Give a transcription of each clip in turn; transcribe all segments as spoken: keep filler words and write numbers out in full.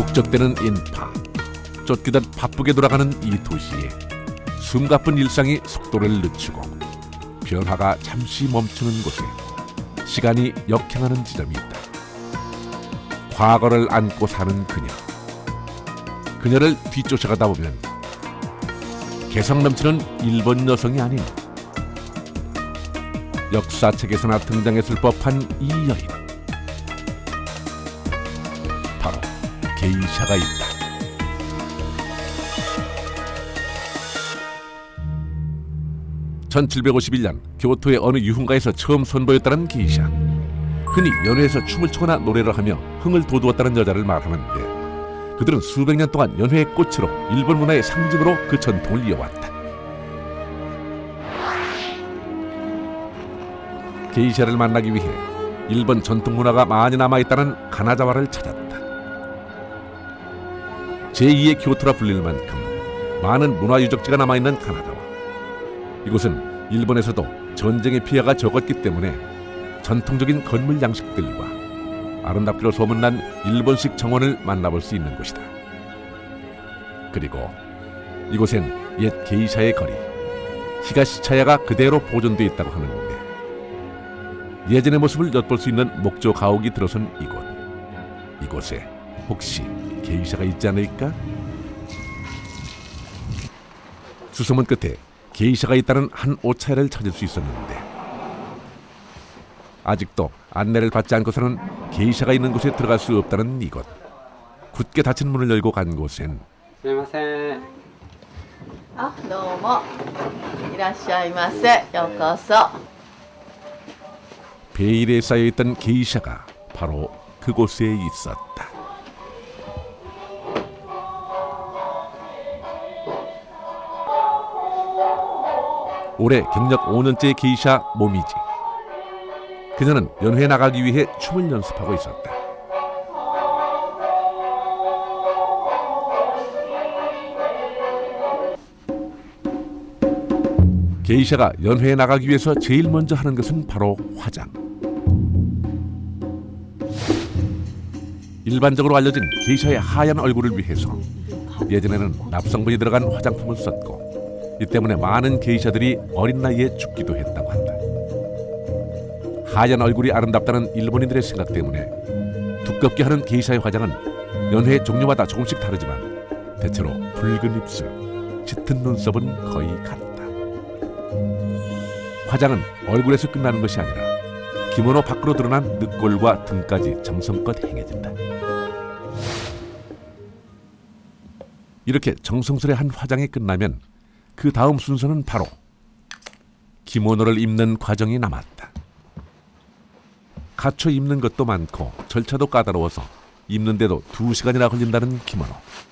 북적대는 인파, 쫓기듯 바쁘게 돌아가는 이 도시에 숨가쁜 일상이 속도를 늦추고 변화가 잠시 멈추는 곳에 시간이 역행하는 지점이 있다. 과거를 안고 사는 그녀. 그녀를 뒤쫓아가다 보면 개성 넘치는 일본 여성이 아닌 역사책에서나 등장했을 법한 이 여인. 바로 게이샤가 있다. 천칠백오십일 년 교토의 어느 유흥가에서 처음 선보였다는 게이샤. 흔히 연회에서 춤을 추거나 노래를 하며 흥을 돋우었다는 여자를 말하는데 그들은 수백 년 동안 연회의 꽃으로 일본 문화의 상징으로 그 전통을 이어왔다. 게이샤를 만나기 위해 일본 전통 문화가 많이 남아있다는 가나자와를 찾았다. 제이의 교토라 불릴 만큼 많은 문화유적지가 남아있는 가나자와. 이곳은 일본에서도 전쟁의 피해가 적었기 때문에 전통적인 건물 양식들과 아름답기로 소문난 일본식 정원을 만나볼 수 있는 곳이다. 그리고 이곳엔 옛 게이샤의 거리, 히가시차야가 그대로 보존되어 있다고 하는데 예전의 모습을 엿볼 수 있는 목조 가옥이 들어선 이곳. 이곳에 혹시 게이샤가 있지 않을까? 수소문 끝에 게이샤가 있다는 한 옷차야를 찾을 수 있었는데 아직도 안내를 받지 않고서는 게이샤가 있는 곳에 들어갈 수 없다는 이곳. 굳게 닫힌 문을 열고 간 곳엔 아, 도우모. 이라시아이마세. 요코소. 베일에 쌓여있던 게이샤가 바로 그곳에 있었다. 올해 경력 오 년째 게이샤 모미지. 그녀는 연회에 나가기 위해 춤을 연습하고 있었다. 게이샤가 연회에 나가기 위해서 제일 먼저 하는 것은 바로 화장. 일반적으로 알려진 게이샤의 하얀 얼굴을 위해서 예전에는 납성분이 들어간 화장품을 썼고 이 때문에 많은 게이샤들이 어린 나이에 죽기도 했다고 한다. 하얀 얼굴이 아름답다는 일본인들의 생각 때문에 두껍게 하는 게이샤의 화장은 연회 종류마다 조금씩 다르지만 대체로 붉은 입술, 짙은 눈썹은 거의 같다. 화장은 얼굴에서 끝나는 것이 아니라 기모노 밖으로 드러난 늑골과 등까지 정성껏 행해진다. 이렇게 정성스레 한 화장이 끝나면 그 다음 순서는 바로 기모노를 입는 과정이 남았다. 갖춰 입는 것도 많고 절차도 까다로워서 입는데도 두 시간이나 걸린다는 기모노.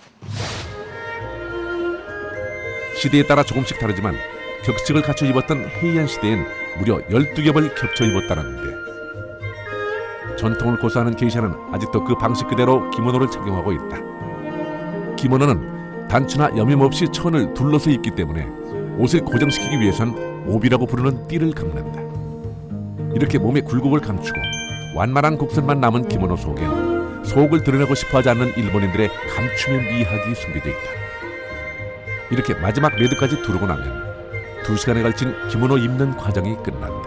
시대에 따라 조금씩 다르지만 격식을 갖춰 입었던 헤이안 시대엔 무려 열두 겹을 겹쳐 입었다는데 전통을 고수하는 게이샤는 아직도 그 방식 그대로 기모노를 착용하고 있다. 기모노는 단추나 여밈 없이 천을 둘러서 입기 때문에 옷을 고정시키기 위해선 오비라고 부르는 띠를 감는다. 이렇게 몸의 굴곡을 감추고 완만한 곡선만 남은 기모노 속엔 속을 드러내고 싶어하지 않는 일본인들의 감춤의 미학이 숨겨져 있다. 이렇게 마지막 매듭까지 두르고 나면 두 시간에 걸친 기모노 입는 과정이 끝난다.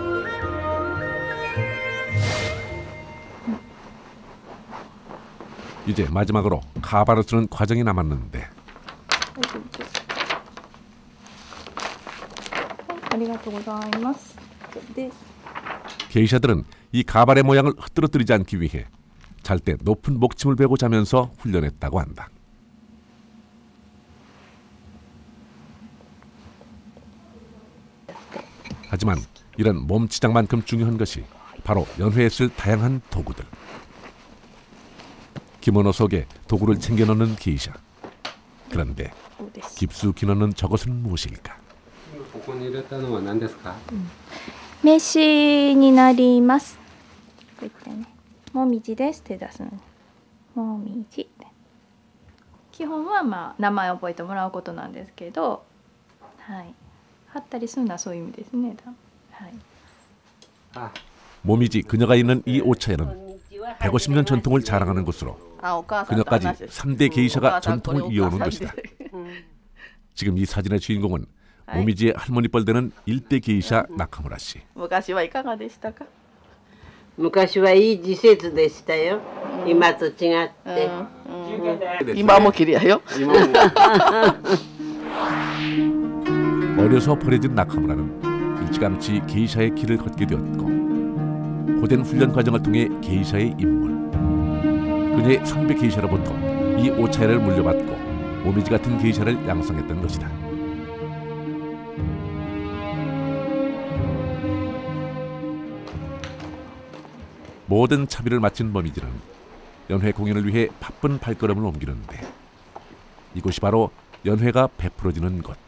이제 마지막으로 가바를 쓰는 과정이 남았는데 게이샤들은 이 가발의 모양을 흐트러뜨리지 않기 위해 잘 때 높은 목침을 베고 자면서 훈련했다고 한다. 하지만 이런 몸치장만큼 중요한 것이 바로 연회에 쓸 다양한 도구들. 기모노 속에 도구를 챙겨 넣는 게이샤. 그런데 깊숙이 넣는 저것은 무엇일까? メッシュになります。こういったね、もみじです。手出すの。もみじ。基本はまあ名前を覚えてもらうことなんですけど、はい。貼ったりするのはそういう意味ですね。はい。 모미지 그녀가 있는 이 옷차야는 백오십 년 전통을 자랑하는 곳으로 그녀까지 삼 대 게이샤가 전통을 이어오는 것이다. 지금 이 사진의 주인공은 모미지의 할머니뻘 되는 일 대 게이샤 나카무라 씨. 昔はいかがでしたか？ 昔はいい施設でしたよ。今と違って。 今も綺麗よ。 어려서 버려진 나카무라는 일찌감치 게이샤의 길을 걷게 되었고 고된 훈련 과정을 통해 게이샤의 입문, 그녀의 선배 게이샤로부터 이 오차야를 물려받고 모미지 같은 게이샤를 양성했던 것이다. 모든 차비를 마친 모미지는 연회 공연을 위해 바쁜 발걸음을 옮기는데 이곳이 바로 연회가 베풀어지는 곳.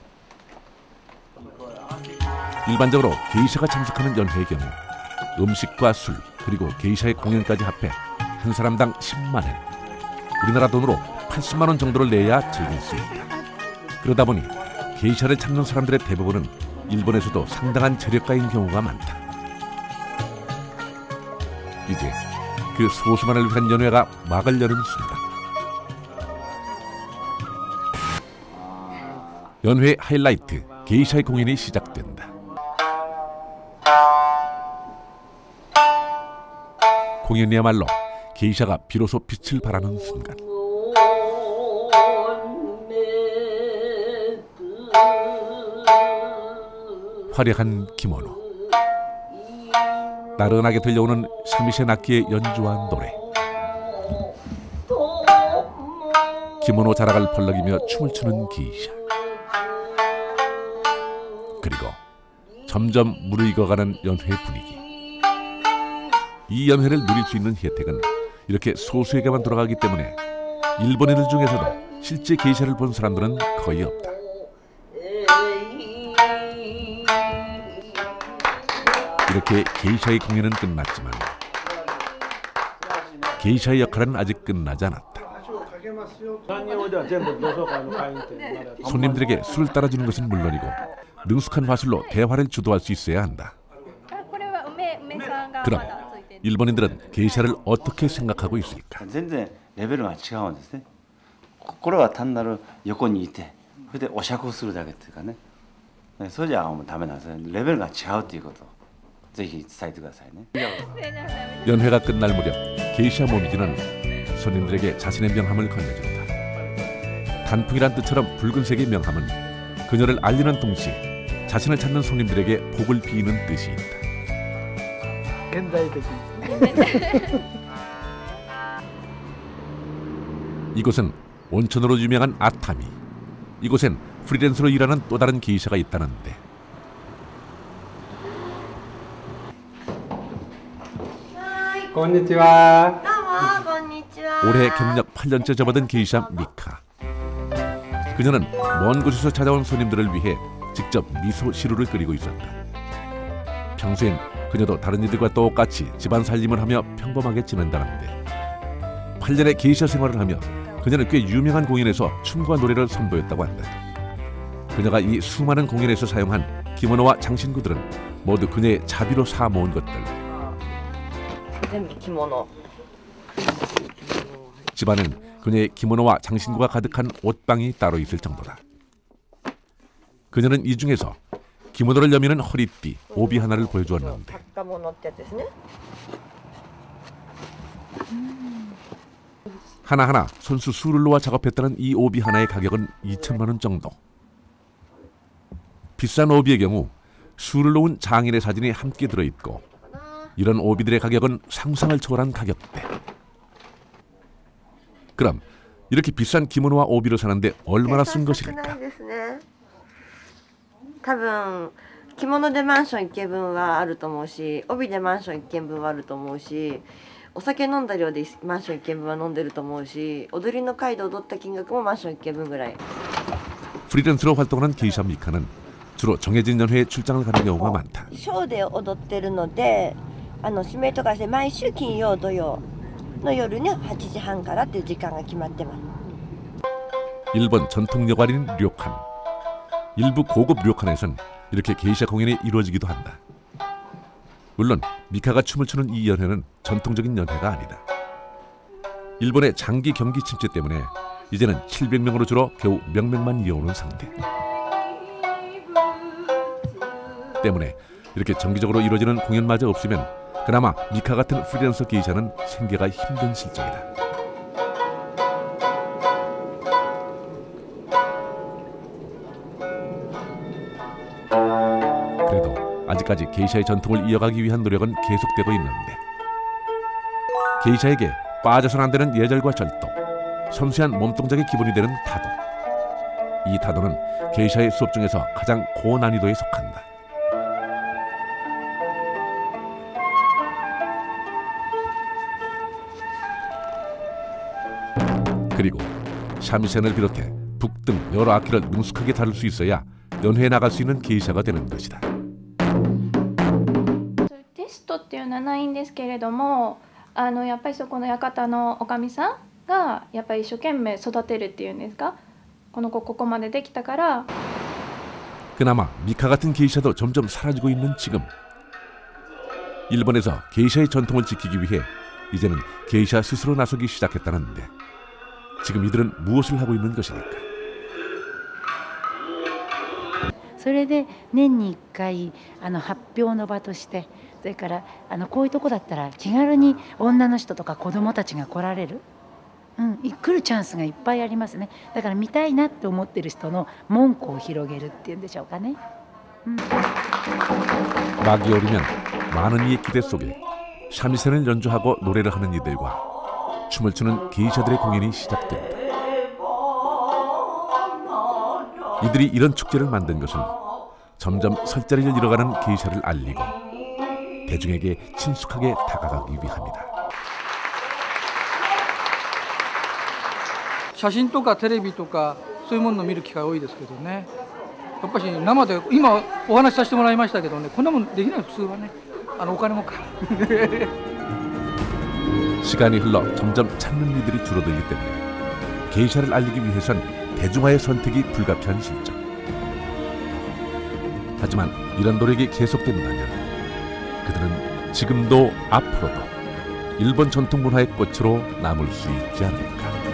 일반적으로 게이샤가 참석하는 연회의 경우 음식과 술 그리고 게이샤의 공연까지 합해 한 사람당 십만 엔, 우리나라 돈으로 팔십만 원 정도를 내야 즐길 수 있다. 그러다 보니 게이샤를 찾는 사람들의 대부분은 일본에서도 상당한 저력가인 경우가 많다. 이제 그 소수만을 위한 연회가 막을 여는 순간 연회의 하이라이트 게이샤의 공연이 시작된다. 공연이야말로 게이샤가 비로소 빛을 발하는 순간 화려한 기모노, 나른하게 들려오는 샤미세 악기의 연주와 노래, 기모노 자락을 벌럭이며 춤을 추는 게이샤, 그리고 점점 무르익어가는 연회 분위기. 이 연회를 누릴 수 있는 혜택은 이렇게 소수에게만 돌아가기 때문에 일본인들 중에서도 실제 게이샤를 본 사람들은 거의 없다. 이렇게 게이샤의 공연은 끝났지만 게이샤의 역할은 아직 끝나지 않았다. 손님들에게 술을 따라주는 것은 물론이고 능숙한 화술로 대화를 주도할 수 있어야 한다. 그럼 일본인들은 게이샤를 어떻게 생각하고 있을까? 全然レベルが違うんですね。これは単なる横にいて、それでお酌をするだけっていうかね。それじゃもうダメなんですね。レベルが違うということをぜひ伝えてくださいね。 연회가 끝날 무렵 게이샤 모미지는 손님들에게 자신의 명함을 건네준다. 단풍이란 뜻처럼 붉은색의 명함은 그녀를 알리는 동시에 자신을 찾는 손님들에게 복을 비는 뜻이 있다. 이곳은 온천으로 유명한 아타미. 이곳엔 프리랜서로 일하는 또 다른 게이샤가 있다는데. 건니치와. 올해 경력 팔 년째 접어든 게이샤 미카. 그녀는 먼 곳에서 찾아온 손님들을 위해 직접 미소 시루를 끓이고 있었다. 평소엔 그녀도 다른 이들과 똑같이 집안 살림을 하며 평범하게 지낸다는데 팔 년의 게이샤 생활을 하며 그녀는 꽤 유명한 공연에서 춤과 노래를 선보였다고 한다. 그녀가 이 수많은 공연에서 사용한 기모노와 장신구들은 모두 그녀의 자비로 사 모은 것들. 집안은 그녀의 기모노와 장신구가 가득한 옷방이 따로 있을 정도다. 그녀는 이 중에서 기모노를 여미는 허리띠, 오비 하나를 보여주었는데 하나하나 손수 수를 놓아 작업했다는 이 오비 하나의 가격은 이천만 원 정도. 비싼 오비의 경우 수를 놓은 장인의 사진이 함께 들어있고 이런 오비들의 가격은 상상을 초월한 가격대. 그럼 이렇게 비싼 기모노와 오비를 사는데 얼마나 쓴 것일까? 多分着物でマンションいっけんぶんはあると思うし、帯でマンションいっけんぶんはあると思うし、お酒飲んだ量でマンションいっけんぶんは飲んでると思うし、踊りの会で踊った金額もマンションいっけんぶんぐらい。 프리랜서로 활동하는 게이샤 미카는 주로 정해진 연회에 출장을 가는 경우가 많다. ショーで踊ってるので、あの指名とかして毎週金曜土曜の夜にはちじはんからっていう時間が決まってます。 일본 전통 여관인 료칸. 일부 고급 료칸에선 이렇게 게이샤 공연이 이루어지기도 한다. 물론 미카가 춤을 추는 이 연회는 전통적인 연회가 아니다. 일본의 장기 경기 침체 때문에 이제는 칠백 명으로 줄어 겨우 명맥만 이어오는 상태. 때문에 이렇게 정기적으로 이루어지는 공연마저 없으면 그나마 미카 같은 프리랜서 게이샤는 생계가 힘든 실정이다. 그래도 아직까지 게이샤의 전통을 이어가기 위한 노력은 계속되고 있는데 게이샤에게 빠져선 안 되는 예절과 절도, 섬세한 몸동작의 기본이 되는 타도. 이 타도는 게이샤의 수업 중에서 가장 고난이도에 속한다. 그리고 샤미센을 비롯해 북등 여러 악기를 능숙하게 다룰 수 있어야 연회에 나갈 수 있는 게이샤가 되는 것이다. テストっていうのはないんですけれども、あのやっぱりそこの館のおかみさんがやっぱり一生懸命育てるっていうんですか、この子ここまでできたから。 그나마 미카 같은 게이샤도 점점 사라지고 있는 지금 일본에서 게이샤의 전통을 지키기 위해 이제는 게이샤 스스로 나서기 시작했다는데 지금 이들은 무엇을 하고 있는 것일까? それで年にいっかいあの発表の場として、それからあのこういうとこだったら気軽に女の人とか子どもたちが来られる、うん、来るチャンスがいっぱいありますね。だから見たいなって思ってる人の門戸を広げるっていうんでしょうかね。うん、 막이 오르면 많은 이의 기대 속에 샤미센을 연주하고 노래를 하는 이들과 춤을 추는 게이샤들의 공연이 시작된다. 이들이 이런 축제를 만든 것은 점점 설자리를 잃어가는 게이샤를 알리고 대중에게 친숙하게 다가가기 위함이다. 写真とかテレビとかそういうものを見る機会多いですけどね、やっぱり生で今お話しさせてもらいましたけどね、こんなもんできない普通はね、あのお金もかかる。 시간이 흘러 점점 찾는 이들이 줄어들기 때문에 게이샤를 알리기 위해선 대중화의 선택이 불가피한 실정. 하지만 이런 노력이 계속된다면 그들은 지금도 앞으로도 일본 전통 문화의 꽃으로 남을 수 있지 않을까.